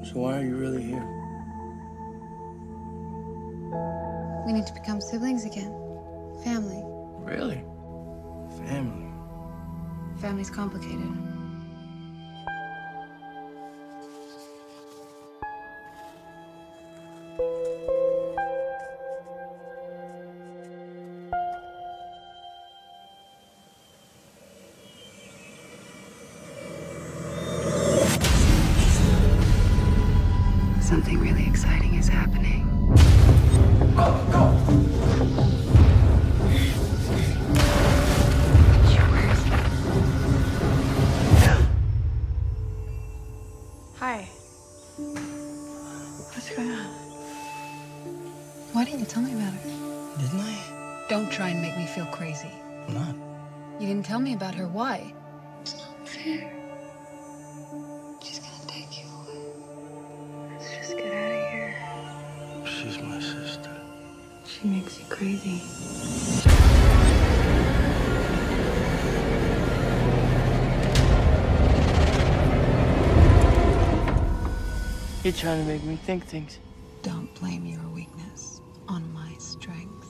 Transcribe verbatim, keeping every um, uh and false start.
So why are you really here? We need to become siblings again. Family. Really? Family? Family's complicated. Something really exciting is happening. Go, go! Hi. What's going on? Why didn't you tell me about her? Didn't I? Don't try and make me feel crazy. I'm not. You didn't tell me about her. Why? It's not fair. She's gonna take you away. Let's just get out of here. She's my sister. She makes you crazy. You're trying to make me think things. Don't blame your weakness on my strength.